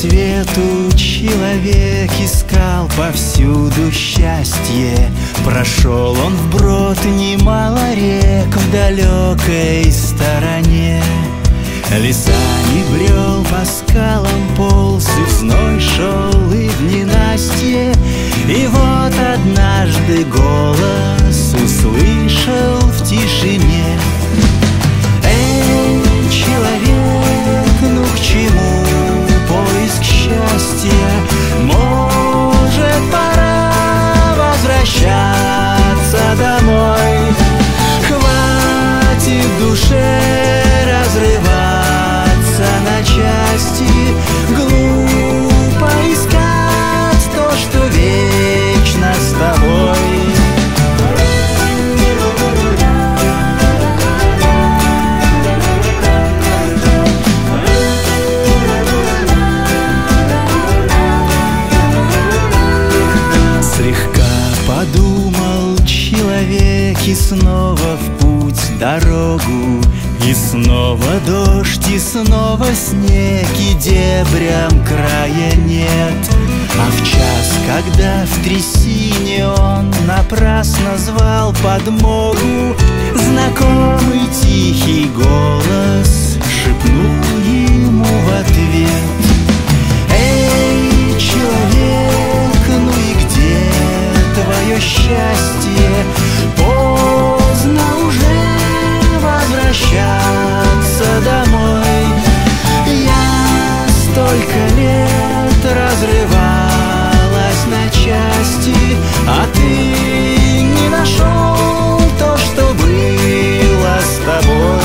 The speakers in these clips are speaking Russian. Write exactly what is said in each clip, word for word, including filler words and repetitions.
свету человек искал повсюду счастье. Прошел он вброд немало рек в далекой стороне. Лесами брел, по скалам полз, и в зной шел, и в ненастье. И вот однажды голос услышал в тишине: «Эй, человек, ну к чему поиск счастья? Может, пора возвращаться домой? Хватит душе разрываться на части, глупо искать то, что вечно с тобой». Подумал человек, и снова в путь дорогу, и снова дождь, и снова снег, и дебрям края нет. А в час, когда в трясине он напрасно звал подмогу, знакомый тихий голос шепнул ему в ответ: «Эй, человек, ну и где твое счастье? Поздно уже возвращаться домой. Я столько лет разрывалась на части, а ты не нашел то, что было с тобой».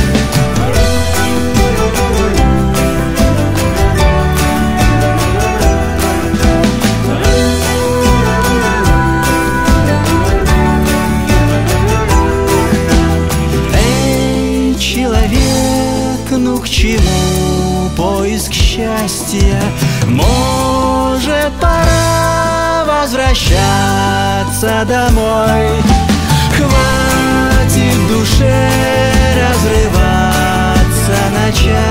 Ну к чему поиск счастья? Может, пора возвращаться домой? Хватит душе разрываться на части,